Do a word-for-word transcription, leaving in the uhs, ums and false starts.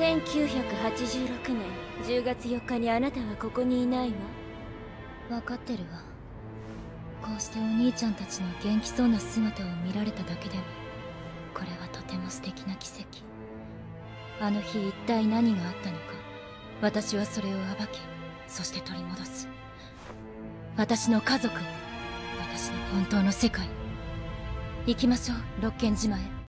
せんきゅうひゃくはちじゅうろくねんじゅうがつよっかにあなたはここにいないわ。 分かってるわ。こうしてお兄ちゃんたちの元気そうな姿を見られただけでもこれはとても素敵な奇跡。あの日一体何があったのか、私はそれを暴き、そして取り戻す。私の家族を、私の本当の世界。行きましょう、六軒島へ。